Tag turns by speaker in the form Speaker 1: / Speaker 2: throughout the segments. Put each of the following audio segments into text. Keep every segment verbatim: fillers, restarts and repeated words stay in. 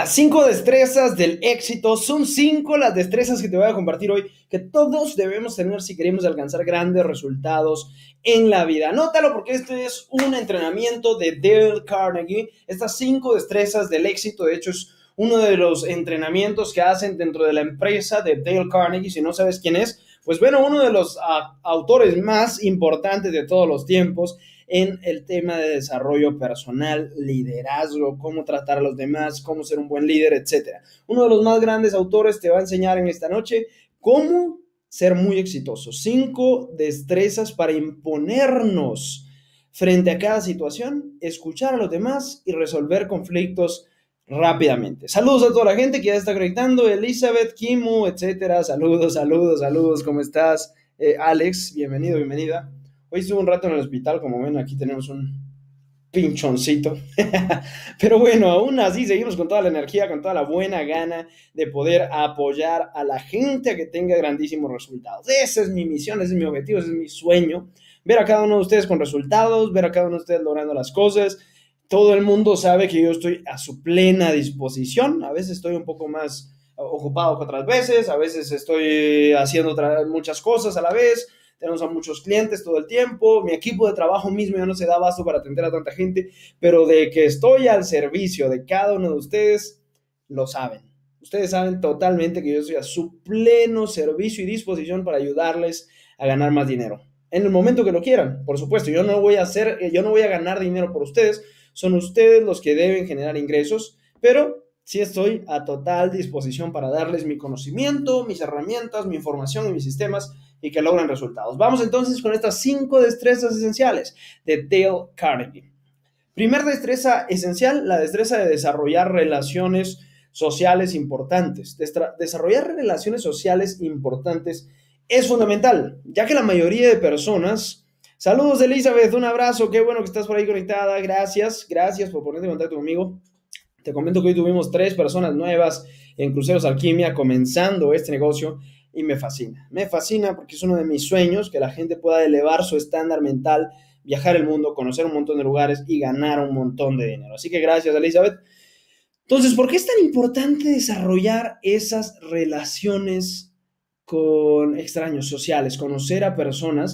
Speaker 1: Las cinco destrezas del éxito son cinco las destrezas que te voy a compartir hoy, que todos debemos tener si queremos alcanzar grandes resultados en la vida. Anótalo porque este es un entrenamiento de Dale Carnegie. Estas cinco destrezas del éxito, de hecho, es uno de los entrenamientos que hacen dentro de la empresa de Dale Carnegie. Si no sabes quién es, pues bueno, uno de los uh, autores más importantes de todos los tiempos en el tema de desarrollo personal, liderazgo, cómo tratar a los demás, cómo ser un buen líder, etcétera. Uno de los más grandes autores te va a enseñar en esta noche cómo ser muy exitoso. Cinco destrezas para imponernos frente a cada situación, escuchar a los demás y resolver conflictos rápidamente. Saludos a toda la gente que ya está conectando, Elizabeth, Kimu, etcétera. Saludos, saludos, saludos, ¿cómo estás? Eh, Alex, bienvenido, bienvenida. Hoy estuve un rato en el hospital, como ven, aquí tenemos un pinchoncito. Pero bueno, aún así seguimos con toda la energía, con toda la buena gana de poder apoyar a la gente a que tenga grandísimos resultados. Esa es mi misión, ese es mi objetivo, ese es mi sueño. Ver a cada uno de ustedes con resultados, ver a cada uno de ustedes logrando las cosas. Todo el mundo sabe que yo estoy a su plena disposición. A veces estoy un poco más ocupado que otras veces, a veces estoy haciendo muchas cosas a la vez. Tenemos a muchos clientes todo el tiempo, mi equipo de trabajo mismo ya no se da abasto para atender a tanta gente, pero de que estoy al servicio de cada uno de ustedes, lo saben. Ustedes saben totalmente que yo estoy a su pleno servicio y disposición para ayudarles a ganar más dinero. En el momento que lo quieran, por supuesto, yo no voy a hacer, yo no voy a ganar dinero por ustedes, son ustedes los que deben generar ingresos, pero sí estoy a total disposición para darles mi conocimiento, mis herramientas, mi información y mis sistemas y que logren resultados. Vamos entonces con estas cinco destrezas esenciales de Dale Carnegie. Primer destreza esencial, la destreza de desarrollar relaciones sociales importantes. Destra- desarrollar relaciones sociales importantes es fundamental, ya que la mayoría de personas... Saludos, Elizabeth, un abrazo, qué bueno que estás por ahí conectada, gracias, gracias por ponerte en contacto conmigo. Te comento que hoy tuvimos tres personas nuevas en Cruceros Alquimia comenzando este negocio y me fascina. Me fascina porque es uno de mis sueños que la gente pueda elevar su estándar mental, viajar el mundo, conocer un montón de lugares y ganar un montón de dinero. Así que gracias, Elizabeth. Entonces, ¿por qué es tan importante desarrollar esas relaciones con extraños sociales, conocer a personas?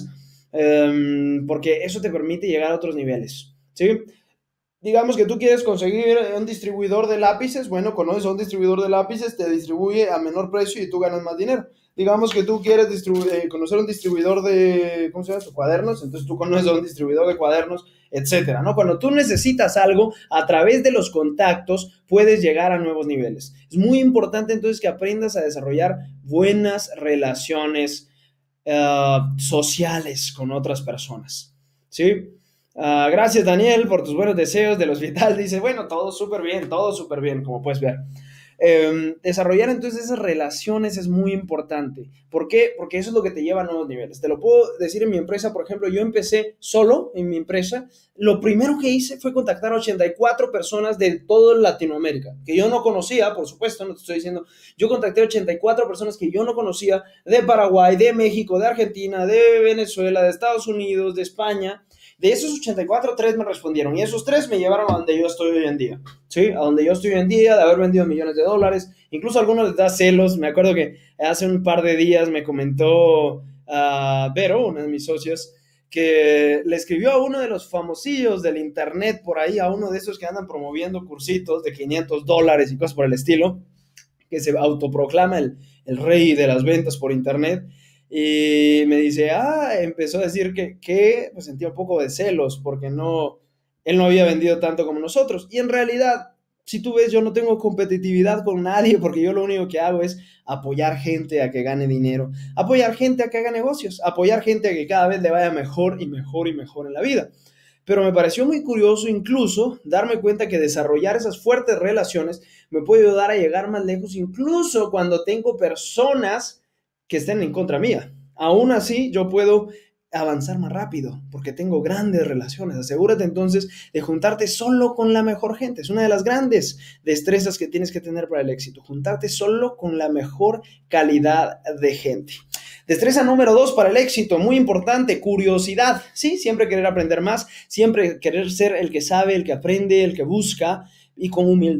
Speaker 1: Um, porque eso te permite llegar a otros niveles, ¿sí? Digamos que tú quieres conseguir un distribuidor de lápices, bueno, conoces a un distribuidor de lápices, te distribuye a menor precio y tú ganas más dinero. Digamos que tú quieres eh, conocer un distribuidor de, ¿cómo se llama esto? Cuadernos, entonces tú conoces a un distribuidor de cuadernos, etcétera, ¿no? Cuando tú necesitas algo, a través de los contactos puedes llegar a nuevos niveles. Es muy importante entonces que aprendas a desarrollar buenas relaciones uh, sociales con otras personas, ¿sí? Uh, gracias, Daniel, por tus buenos deseos del hospital. Dice, bueno, todo súper bien, todo súper bien, como puedes ver. Eh, desarrollar entonces esas relaciones es muy importante. ¿Por qué? Porque eso es lo que te lleva a nuevos niveles. Te lo puedo decir en mi empresa, por ejemplo, yo empecé solo en mi empresa. Lo primero que hice fue contactar a ochenta y cuatro personas de toda Latinoamérica, que yo no conocía, por supuesto, no te estoy diciendo. Yo contacté a ochenta y cuatro personas que yo no conocía, de Paraguay, de México, de Argentina, de Venezuela, de Estados Unidos, de España. De esos ochenta y cuatro, tres me respondieron y esos tres me llevaron a donde yo estoy hoy en día, ¿sí? A donde yo estoy hoy en día, de haber vendido millones de dólares. Incluso a algunos les da celos. Me acuerdo que hace un par de días me comentó uh, Vero, una de mis socios, que le escribió a uno de los famosillos del internet por ahí, a uno de esos que andan promoviendo cursitos de quinientos dólares y cosas por el estilo, que se autoproclama el, el rey de las ventas por internet. Y me dice, ah, empezó a decir que, que pues sentía un poco de celos porque no, él no había vendido tanto como nosotros. Y en realidad, si tú ves, yo no tengo competitividad con nadie porque yo lo único que hago es apoyar gente a que gane dinero, apoyar gente a que haga negocios, apoyar gente a que cada vez le vaya mejor y mejor y mejor en la vida. Pero me pareció muy curioso incluso darme cuenta que desarrollar esas fuertes relaciones me puede ayudar a llegar más lejos, incluso cuando tengo personas que estén en contra mía. Aún así, yo puedo avanzar más rápido porque tengo grandes relaciones. Asegúrate entonces de juntarte solo con la mejor gente. Es una de las grandes destrezas que tienes que tener para el éxito. Juntarte solo con la mejor calidad de gente. Destreza número dos para el éxito, muy importante, curiosidad. Sí, siempre querer aprender más, siempre querer ser el que sabe, el que aprende, el que busca y con humildad.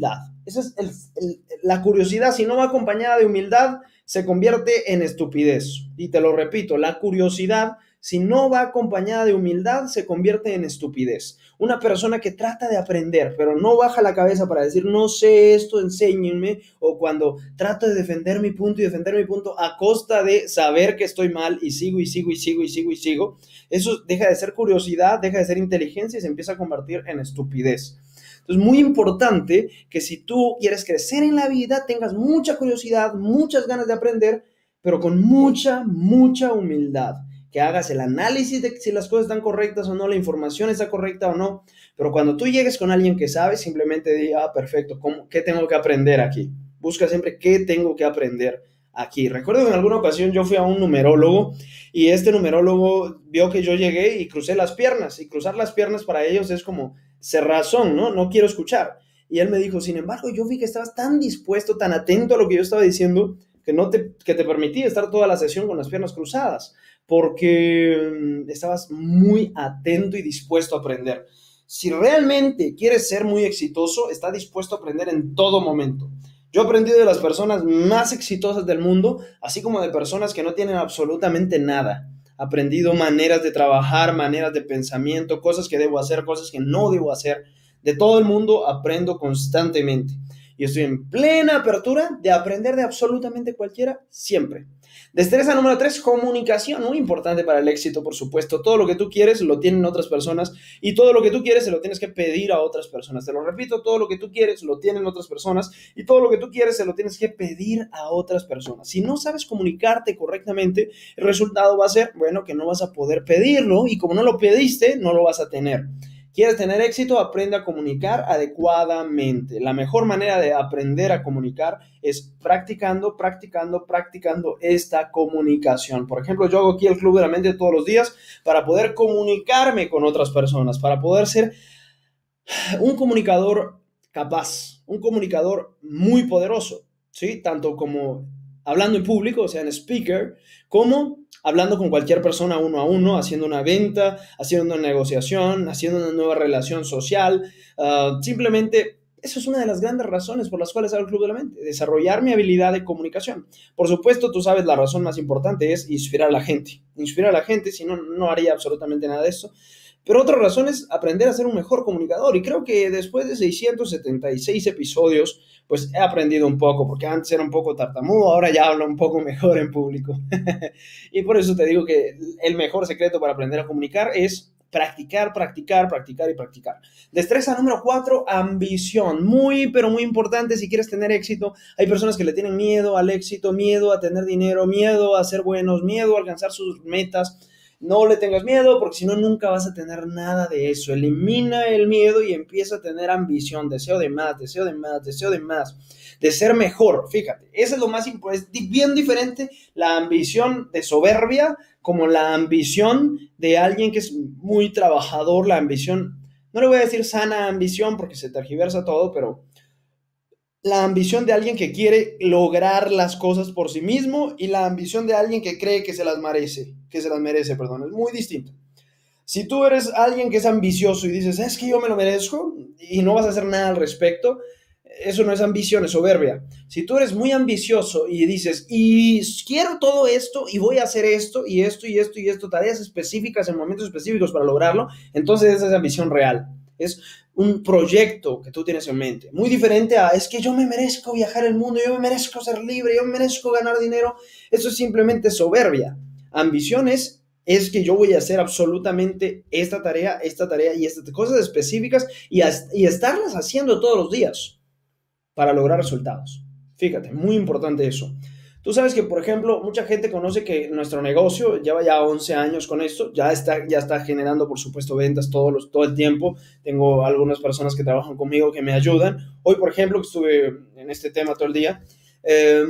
Speaker 1: Esa es el, el, la curiosidad. Si no va acompañada de humildad, se convierte en estupidez. Y te lo repito, la curiosidad, si no va acompañada de humildad, se convierte en estupidez. Una persona que trata de aprender, pero no baja la cabeza para decir, no sé esto, enséñenme, o cuando trata de defender mi punto y defender mi punto a costa de saber que estoy mal y sigo y sigo y sigo y sigo y sigo, eso deja de ser curiosidad, deja de ser inteligencia y se empieza a convertir en estupidez. Entonces, muy importante que si tú quieres crecer en la vida, tengas mucha curiosidad, muchas ganas de aprender, pero con mucha, mucha humildad. Que hagas el análisis de si las cosas están correctas o no, la información está correcta o no, pero cuando tú llegues con alguien que sabe, simplemente di, ah, perfecto, ¿cómo, ¿qué tengo que aprender aquí? Busca siempre qué tengo que aprender aquí. Recuerdo que en alguna ocasión yo fui a un numerólogo y este numerólogo vio que yo llegué y crucé las piernas, y cruzar las piernas para ellos es como cerrazón, ¿no? No quiero escuchar. Y él me dijo, sin embargo, yo vi que estabas tan dispuesto, tan atento a lo que yo estaba diciendo, que, no te, que te permití estar toda la sesión con las piernas cruzadas, porque estabas muy atento y dispuesto a aprender. Si realmente quieres ser muy exitoso, está dispuesto a aprender en todo momento. Yo he aprendido de las personas más exitosas del mundo, así como de personas que no tienen absolutamente nada. He aprendido maneras de trabajar, maneras de pensamiento, cosas que debo hacer, cosas que no debo hacer. De todo el mundo aprendo constantemente. Y estoy en plena apertura de aprender de absolutamente cualquiera, siempre. Destreza número tres, comunicación, muy importante para el éxito, por supuesto. Todo lo que tú quieres lo tienen otras personas y todo lo que tú quieres se lo tienes que pedir a otras personas. Te lo repito, todo lo que tú quieres lo tienen otras personas y todo lo que tú quieres se lo tienes que pedir a otras personas. Si no sabes comunicarte correctamente, el resultado va a ser, bueno, que no vas a poder pedirlo y como no lo pediste, no lo vas a tener. ¿Quieres tener éxito? Aprende a comunicar adecuadamente. La mejor manera de aprender a comunicar es practicando, practicando, practicando esta comunicación. Por ejemplo, yo hago aquí el Club de la Mente todos los días para poder comunicarme con otras personas, para poder ser un comunicador capaz, un comunicador muy poderoso, ¿sí? Tanto como hablando en público, o sea, en speaker, como hablando con cualquier persona uno a uno, haciendo una venta, haciendo una negociación, haciendo una nueva relación social. Uh, simplemente, eso es una de las grandes razones por las cuales hago el Club de la Mente, desarrollar mi habilidad de comunicación. Por supuesto, tú sabes, la razón más importante es inspirar a la gente. Inspirar a la gente, si no, no haría absolutamente nada de eso. Pero otra razón es aprender a ser un mejor comunicador. Y creo que después de seiscientos setenta y seis episodios, pues he aprendido un poco, porque antes era un poco tartamudo, ahora ya hablo un poco mejor en público. Y por eso te digo que el mejor secreto para aprender a comunicar es practicar, practicar, practicar y practicar. Destreza número cuatro, ambición. Muy, pero muy importante si quieres tener éxito. Hay personas que le tienen miedo al éxito, miedo a tener dinero, miedo a ser buenos, miedo a alcanzar sus metas. No le tengas miedo porque si no nunca vas a tener nada de eso. Elimina el miedo y empieza a tener ambición, deseo de más, deseo de más, deseo de más, de ser mejor. Fíjate, eso es lo más importante. Es bien diferente la ambición de soberbia como la ambición de alguien que es muy trabajador. La ambición, no le voy a decir sana ambición porque se tergiversa todo, pero la ambición de alguien que quiere lograr las cosas por sí mismo y la ambición de alguien que cree que se las merece, que se las merece, perdón, es muy distinto. Si tú eres alguien que es ambicioso y dices, es que yo me lo merezco y no vas a hacer nada al respecto, eso no es ambición, es soberbia. Si tú eres muy ambicioso y dices, y quiero todo esto y voy a hacer esto y esto y esto y esto, tareas específicas en momentos específicos para lograrlo, entonces esa es ambición real. Es un proyecto que tú tienes en mente. Muy diferente a, es que yo me merezco viajar el mundo, yo me merezco ser libre, yo me merezco ganar dinero. Eso es simplemente soberbia. Ambición es, es que yo voy a hacer absolutamente esta tarea, esta tarea y estas cosas específicas y, y estarlas haciendo todos los días para lograr resultados. Fíjate, muy importante eso. Tú sabes que, por ejemplo, mucha gente conoce que nuestro negocio lleva ya once años con esto, ya está, ya está generando, por supuesto, ventas todos los, todo el tiempo. Tengo algunas personas que trabajan conmigo que me ayudan. Hoy, por ejemplo, que estuve en este tema todo el día, eh,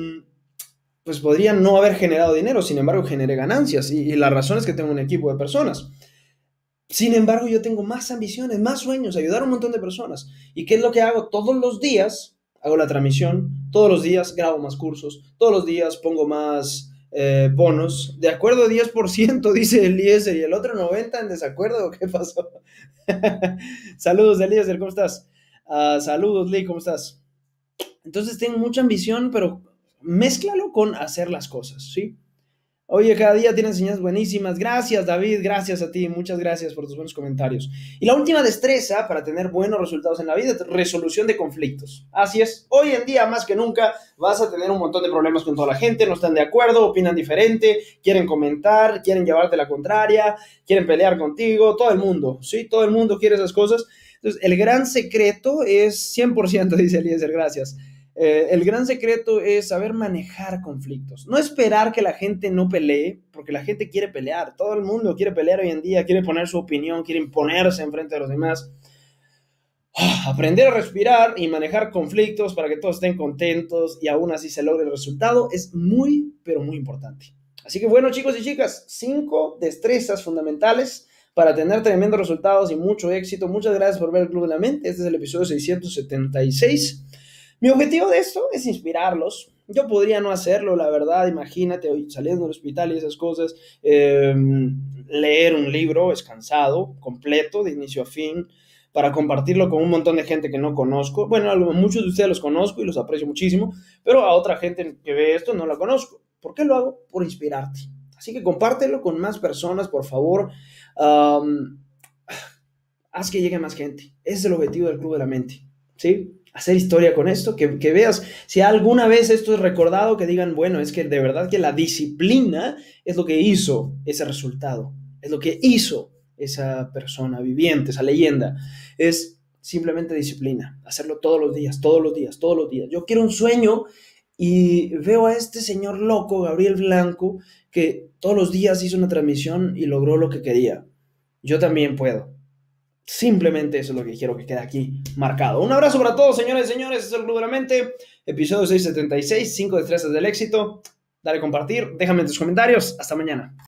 Speaker 1: pues podría no haber generado dinero, sin embargo, generé ganancias. Y, y la razón es que tengo un equipo de personas. Sin embargo, yo tengo más ambiciones, más sueños, ayudar a un montón de personas. ¿Y qué es lo que hago todos los días? Hago la transmisión, todos los días grabo más cursos, todos los días pongo más eh, bonos, de acuerdo diez por ciento, dice Eliezer, y el otro noventa por ciento en desacuerdo, ¿qué pasó? Saludos, Eliezer, ¿cómo estás? Uh, saludos, Lee, ¿cómo estás? Entonces ten mucha ambición, pero mézclalo con hacer las cosas, ¿sí? Oye, cada día tienes enseñanzas buenísimas. Gracias, David. Gracias a ti. Muchas gracias por tus buenos comentarios. Y la última destreza para tener buenos resultados en la vida es resolución de conflictos. Así es. Hoy en día, más que nunca, vas a tener un montón de problemas con toda la gente. No están de acuerdo, opinan diferente, quieren comentar, quieren llevarte la contraria, quieren pelear contigo. Todo el mundo, ¿sí? Todo el mundo quiere esas cosas. Entonces, el gran secreto es cien por ciento, dice Eliezer, gracias. Eh, el gran secreto es saber manejar conflictos. No esperar que la gente no pelee, porque la gente quiere pelear. Todo el mundo quiere pelear hoy en día, quiere poner su opinión, quiere imponerse enfrente de los demás. Aprender a respirar y manejar conflictos para que todos estén contentos y aún así se logre el resultado es muy, pero muy importante. Así que bueno, chicos y chicas, cinco destrezas fundamentales para tener tremendos resultados y mucho éxito. Muchas gracias por ver el Club de la Mente. Este es el episodio seiscientos setenta y seis. Mi objetivo de esto es inspirarlos. Yo podría no hacerlo, la verdad, imagínate, hoy saliendo del hospital y esas cosas, eh, leer un libro es cansado, completo, de inicio a fin, para compartirlo con un montón de gente que no conozco. Bueno, a muchos de ustedes los conozco y los aprecio muchísimo, pero a otra gente que ve esto no la conozco. ¿Por qué lo hago? Por inspirarte. Así que compártelo con más personas, por favor. Um, haz que llegue más gente. Ese es el objetivo del Club de la Mente, ¿sí? Hacer historia con esto, que, que veas si alguna vez esto es recordado, que digan, bueno, es que de verdad que la disciplina es lo que hizo ese resultado, es lo que hizo esa persona viviente, esa leyenda, es simplemente disciplina, hacerlo todos los días, todos los días, todos los días. Yo quiero un sueño y veo a este señor loco, Gabriel Blanco, que todos los días hizo una transmisión y logró lo que quería. Yo también puedo. Simplemente eso es lo que quiero que quede aquí marcado. Un abrazo para todos, señores y señores. Este es el Club de la Mente, episodio seiscientos setenta y seis, cinco destrezas del éxito. Dale a compartir, déjame en tus comentarios. Hasta mañana.